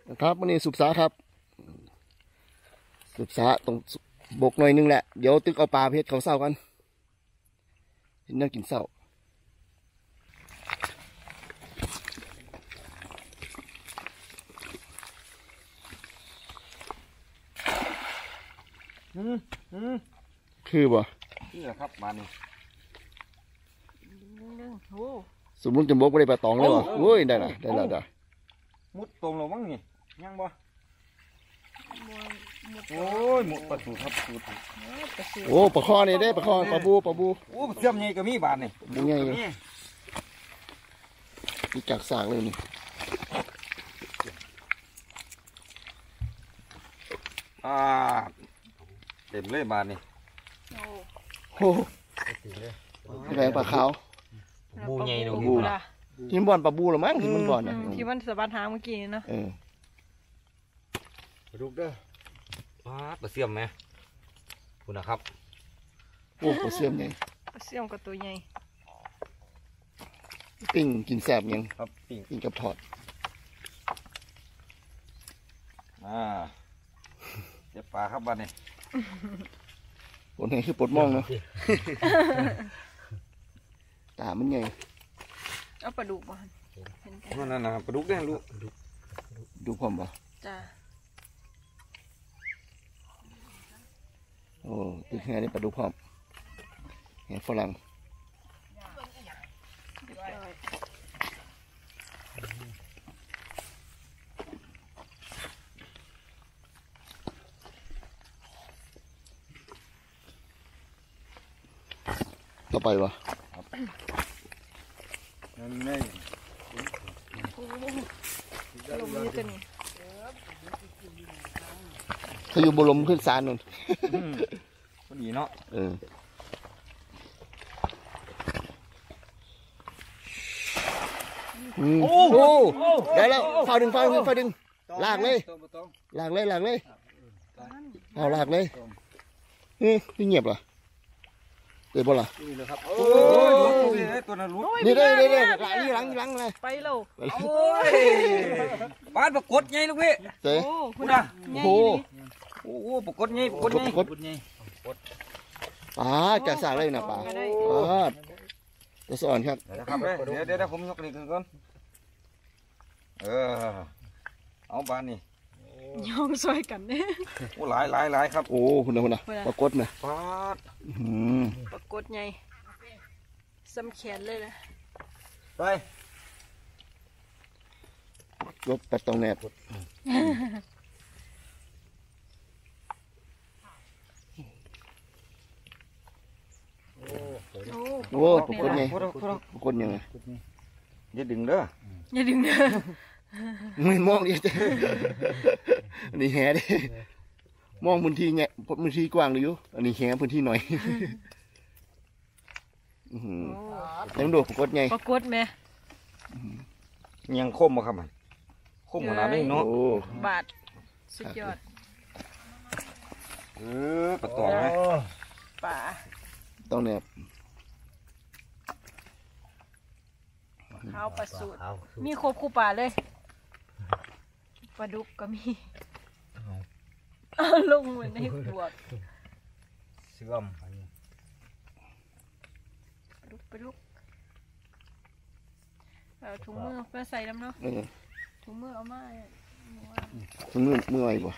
นะครับวันนี้สุบสาครับสุบสาตรงบกหน่อยนึงแหละเดี๋ยวตึกเอาปลาเพชรเขาเศร้ากันเห็นน่ากินเศร้าคือบ่นี่แหละครับมานี่สมมุติจะบกไม่ได้ปลาตองเลยบ่โอ้ยได้ละได้มุดตรงลงมั้งนี่ยังบ่โอ้ยหมุดปลาสูครับโอ้ปลาคอนี่ได้ปลาคอปลาบูโอ้เสื่อมใหญ่ก็มีบาทนี่บูใหญ่มีจักสากเลยนี่เต็มเลยบาทนี่โอ้แรงปลาขาวบูใหญ่บูที่มันบ่อนปลาบูหรือมั้งที่มันบ่อนนะที่มันสะบัดหางเมื่อกี้เนาะลูกเด้อปลาเสื่อมไหมคุณนะครับโอ้ปลาเสื่อมใหญ่ปลาเสื่อมกับตัวใหญ่ปิ้งกินแซ่บยังครับปิ้งกับทอดเจ็บปลาครับบ้านนี่ผลไหนคือปลดมองเนาะตามันใหญ่เอาปลาดุกบ้านนั่นนะปลาดุกได้ลูกดูพร้อมป่ะจ้าโอ้ตึกแห่นี่ปลาดุกพร้อมแห่ฝรั่งต่อไปวะนั่นไงลมนี่ตัวนี้เขาอยู่บนลมขึ้นซานนู่นพอดีเนาะโอ้ได้แล้วไฟดึงลากเลยเอาลากเลยนี่เงียบเหรอเดี๋ยวบ่ล่ะนี่เลยครับโอ้ยตัวนั้นรู้นี่ได้หลังเลยไปแล้วโอ้ยปลาปรากฏไงลูกพี่เจ๊คุณอ่ะโอ้ปรากฏไงปรากฏไงปลาจะสาเลยนะปลาจะสอนครับเดี๋ยวผมยกนี่ก่อนเอาบานนี่ย่องซอยกันเนี่ยโอ้หลายครับโอ้คุณนะปรากฏนะปรากฏไงซ้ำแขนเลยนะไปยกปัดตรงแนบโอ้ปรากฏไงปรากฏยังไงอย่าดึงเด้อไม่มองดิอันนี้แห่ดิมองพื้นที่เนี่ยพื้นที่กว้างเลยอยู่อันนี้แห่พื้นที่หน่อยยังดูปรากฏไงปรากฏไหมยังคมมาครับมันคมขนาดนี้เนาะบาดสุดยอดปลาตองไหมป่าต้องแนบข้าวปลาสูตรมีครบคู่ป่าเลยปลาดุกก็มีลงเหมือนในขวดเสื่อมปลาดุกถุงมือเพื่อใส่น้ำเนาะถุงมือเอามาถุงมืออะไรบ่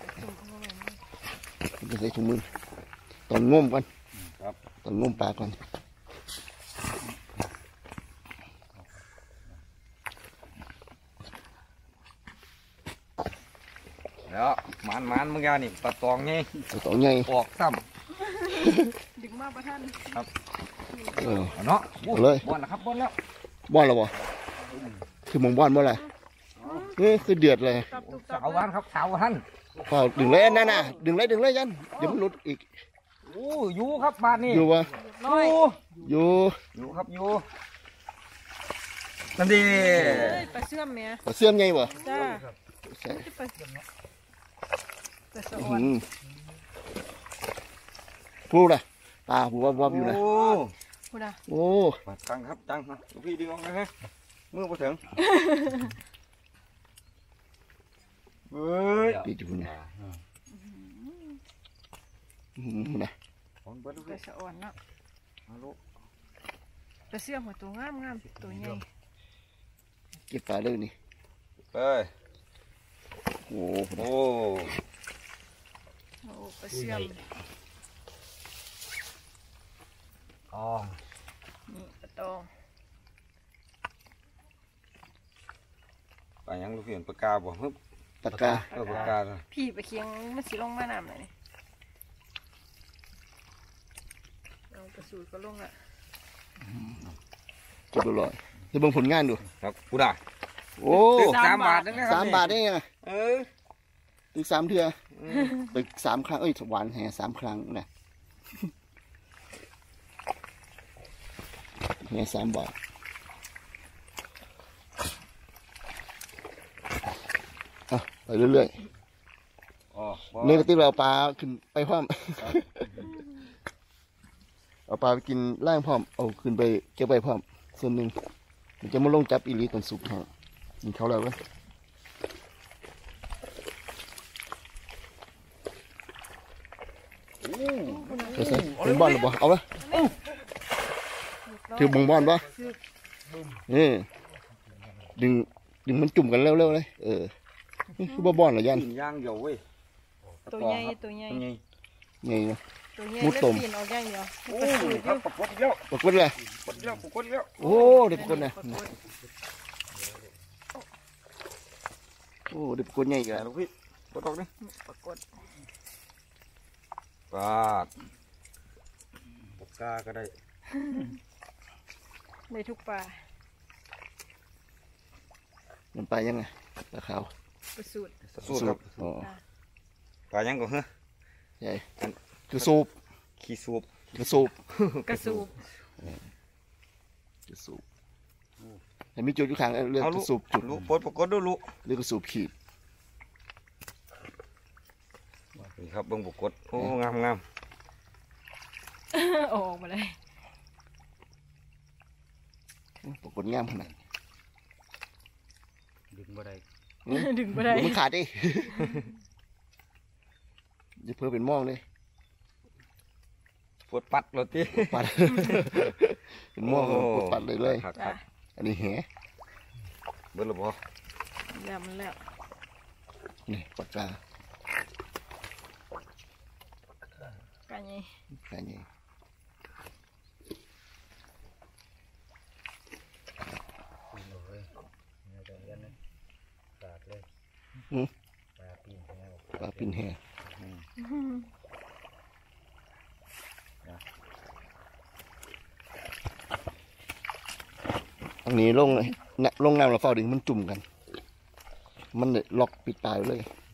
จะใส่ถุงมือตอนงมกันตอนงมปลากันแล้วมันมึงยานี่ปลาตองไงออกซ้ำดึงมาประท่านครับเนาะเลยบอลนะครับบอลแล้วบ่คือมองบ่อนบ่อะไรนี่คือเดือดเลยสาววันครับสาววันพอดึงเลยนั่นน่ะดึงเลยยันเดี๋ยวมันหลุดอีกอยู่ครับบ้านนี่อยู่วะอยู่ครับนั่นดีปลาเสื่อมเนี่ยปลาเสื่อมไงวะจ้าพูดละปลาผมว่าอยู่นะพูดละโอ้จังครับจังลูกพี่ดึงออกนะฮะมือไปถึงเอ้ยติดอยู่นะนะของเบิดลูกปลาสะอ่อนเนาะมาลูกปลาเสื่อมหัวตัวงามตัวใหญ่เก็บปลาเลยนี่เอ้ยโอ้โหโอ้โอ้ปลาเสื่อมอ๋อนี่ปลาตองปลายังลูกเห็นปลากาบ่ฮึบปากกาปลากาเลยพี่ไปเคียงมันสิลงมาน้ำเลยนี่เอากระสูดก็ลงอ่ะเก็บตลอดจะเบิ่งผลงานดูครับกูได้โอ้ตึก3 บาทนั่นนะครั 3 บาทได้ไงเออตึก3 เทื่อตึก3 ครั้งเอ้ยหวานแห่3 ครั้งนะแห่3 บาทอ่ะไปเรื่อยอ๋อๆนี่ก็ที่เราปลาขึ้นไปพร้อม เอาปลาไปกินล่างพร้อมเอาขึ้นไปเก็บไปพร้อมส่วนหนึ่งมันจะมาลงจับอีหลีตอนสุกแห้งกินเขาแล้วเว้ยไปใส่เป็นบอลหรือเปล่าเอาไว้ถือบงบอลป่ะนี่ดึงมันจุ่มกันเร็วๆเลยนี่คือบอลเหรอยันกินย่างเดียวเว้ยตัวใหญ่ตัวใหญ่ตัวใหญ่ไงเนาะตัวใหญ่มุดแล้วตุ่มปีนออกอย่างเดียวโอ้ปลาสูดครับปรากฏแล้วปรากฏเลยปรากฏแล้วปรากฏแล้วโอ้เด็กปรากฏนะปรากฏโอ้เด็กปรากฏใหญ่อีกแกแล้วลูกพี่ปรากฏนี่ปรากฏปลาปลากาก็ได้ในทุกปลามันไปยังไงปลาขาวปลาสูดสูตรครับอ๋อปลายังก็เหรอใหญ่คือสูบขี้สูบคือสูบกระสูบคือสูบแต่มีจุดอยู่ข้างเรื่องเอากลูระกสูบจุดลูกปรากฏดูลูกเรื่องกระสูบขีดนี่ครับเบิ่งปรากฏโอ้งามงามออกมาเลยปรากฏงามขนาดดึงบ่ได้ดึงไปได้เดี๋ยวมันขาดดิ อย่าเพิ่มเป็นหม่องเลยปวดปัดเลยทีปัด เป็นหม่องปวดปัดเลยเลยครับจ้ะอันนี้แหเบิ่งและบ่แล้วมันแล้วนี่ปากกากันยังแค่นี้ ปลาปินแหอันนี้ลงเลยนะลงน้ำเราเฝ้าดึงมันจุ่มกัน มันเลยล็อกปิดตายเลย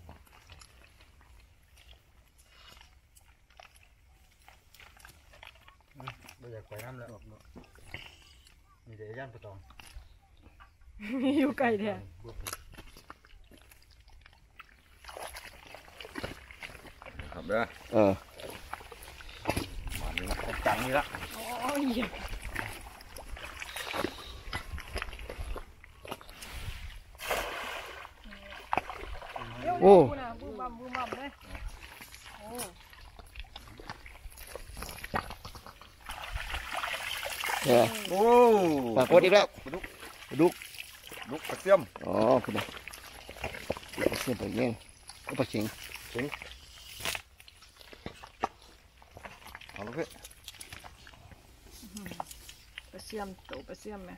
ไม่อยากไปน้ำแล้วมีแต่ย่านปะตองอยู่ไกลแท้ครับเด้อ มานี่นะจังนี่ละโอ้ยเหยียบเดี๋ยวโอ้ๆนะบูมบัมบูมบัมเลยโอ้เนี่ยโอ้ปรากฏอีกแล้วปลาดุกลูกกระเทียมอ๋อคุณนะปลาเสียมปลาเงี้ยงก็ปลาเชียงเอาลูกพี่ปลาเสื่อมโตปลาเสื่อมไหม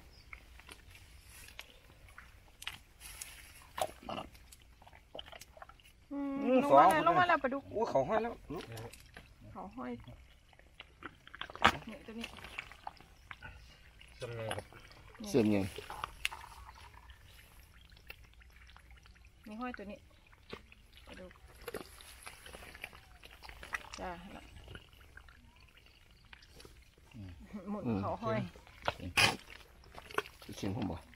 ลงมาแล้วปลาดุกโอ้เขาให้แล้วลูกเขาห้อยเนี่ยตัวนี้จำไงครับเสียมไงนี่ห้อยตัวนี้ปลาดุกจ้าละหมุนเขาห้อยเชียงผมบอก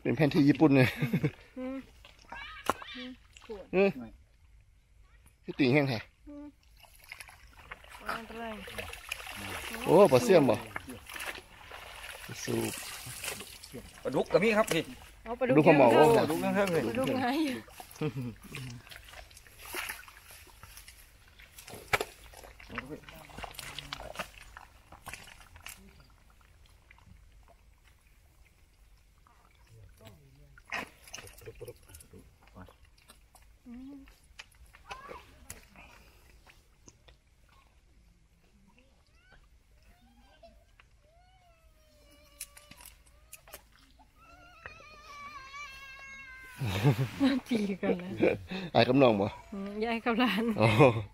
เป็นแผ่นที่ญี่ปุ่นเลยขวดพี่ตีแห้งแท้อะไรโอ้ปลาเสี่ยมบ่สูบปลาดุกกับมีครับพี่เอาปลาดุกดูความเหมาะเยอะปลาดุกเท่งๆเลยปลาดุกไง ทีกันนะอายกับน้องบ่ยายกับหลานอ๋อ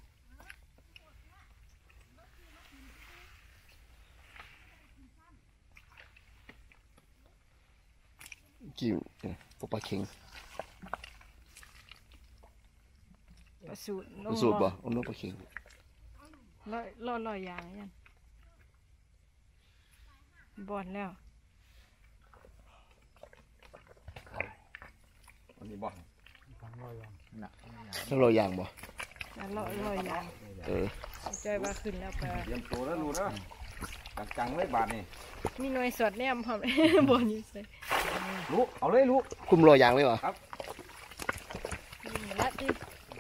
กี่ปลาเข็งประสูตรปลาสูบบ่เอาน้องปลาเข็งลอยยางยันบอดแล้วอันนี้บ่แล้วเราย่างบ่ลอยยาง ใจว่าขึ้นแล้วปลาเตรียมตัวแล้วรู้นะจังๆเลยบาทนี่มีหน่วยสอดแนมพร้อม บอลอยู่ใส่ลูกเอาเลยลูกคุ้มรอย่างเลยเหรอนี่ละที่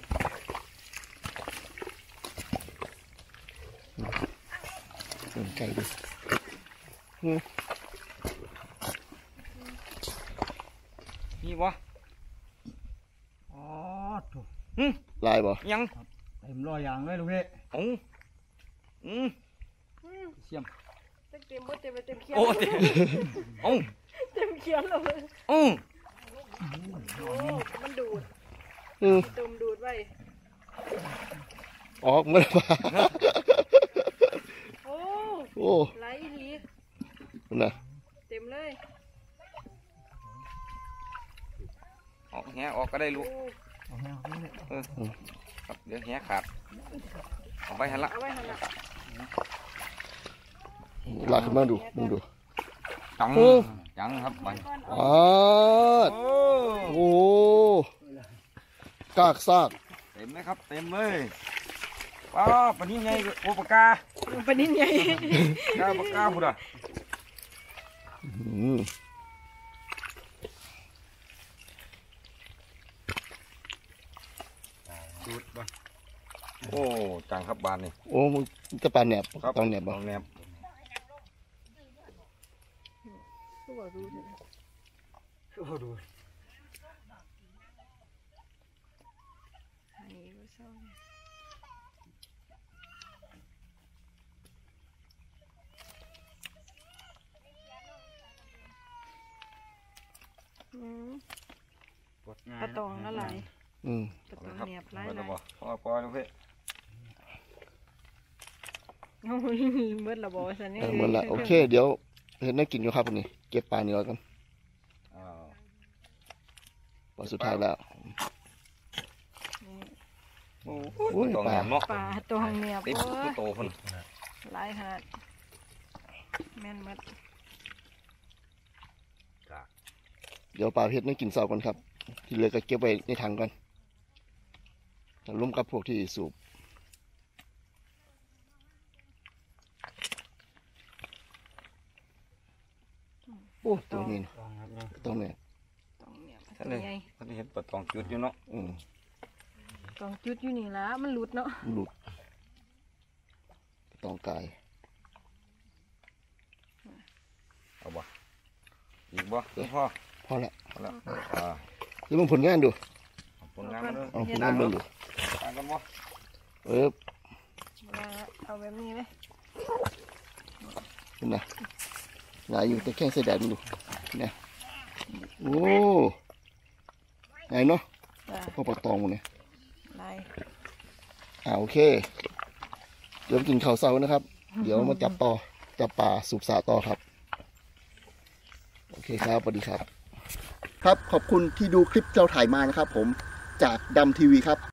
ไก่ดินี่บ่อ๋อถูกลายบ่ยังเต็มร้อยอย่างเลยลูกพี่โอ้เสียมเต็มบดเต็มเขียนโอ้เต็มโอ้เต็มเขียนเลยโอ้โอ้มันดูดอืมตุ่มดูดไว้ออกมาแล้วปลาโอ้โอ้ไหลลีนั่นน่ะเต็มเลยออกแหออกก็ได้ลูกเอาแห้งเอาเลยครับเดี๋ยวแหขาดเอาไปหันละเอาไว้หันละลากขึ้นมาดูมึงดูจังโอ้จังครับไปอ๋อโอ้โอ้กากซากเต็มเลยครับเต็มเลยป้าปนี้ไงโอปากกาปลานิ่นใหญ่ปากกาพูดอ่ะอืมดูดบ่โอ้จังครับบานนี่โอ้มึงจะปลาแหนบครับตองแหนบบ่ตองแนบก็บอกดูเถอะโอ้ดูอันนี้ก็ชอบปวดง่ายปลาตองละลายอืมปลาตองครับเนียบลายเบิดลาแล้วยบ่ปล่อยลูกพี่เอาเบิดละบอสันนี่หมดละโอเค เดี๋ยวเห็นน่ากินอยู่ครับวันนี้เก็บปลาเนื้อกันอ้าวปลาสุดท้ายแล้วโอ้โอ้ยตองแนบเนาะปลาตองเนียบติดโอ้ผู้โตคนลายขนาดแม่นหมัดเดี๋ยวปลาเพชรน่ากินเสาก่อนครับ ที่เหลือก็เก็บไว้ในถังก่อนแล้วร่วมกับพวกที่สูบโอ้ตัวนี้นะตองครับเนาะตัวนี้ตองเนียบท่านตัวนี่ใหญ่ท่านนี่เห็นปลาตองจุดอยู่เนาะอืมตองจุดอยู่นี่ละมันหลุดเนาะหลุดตองกายเอาบ่อีกบ่เดี๋ยวพ่อพอละเอาละเดี๋ยวมึงผลงานดูผลงานมาด้วยเอาผลงานมึงดูตามกันบ่เออเอาแบบนี้เลยเป็นไงหงายอยู่แต่แข้งใส่แดดมึงดูเนี่ยโอ้ไงเนาะจ้ะพวกปลาตองหมดเนี่ยลายโอเค เดี๋ยวกินข้าวเช้านะครับ เดี๋ยวมาจับปลาสูบสาต่อครับ โอเคครับสวัสดีครับ ครับขอบคุณที่ดูคลิปเราถ่ายมานะครับ ผมจากดำทีวีครับ